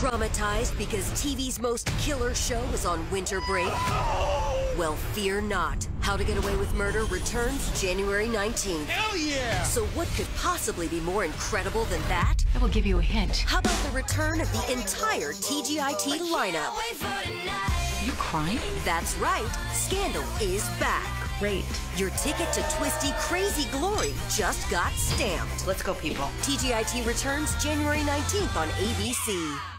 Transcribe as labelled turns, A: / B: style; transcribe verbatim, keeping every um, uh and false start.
A: Traumatized because T V's most killer show is on winter break? Well, fear not. How to Get Away with Murder returns January nineteenth.
B: Hell yeah!
A: So what could possibly be more incredible than that?
C: I will give you a hint.
A: How about the return of the entire T G I T lineup?
C: You crying?
A: That's right. Scandal is back.
C: Great.
A: Your ticket to twisty, crazy glory just got stamped.
C: Let's go, people.
A: T G I T returns January nineteenth on A B C.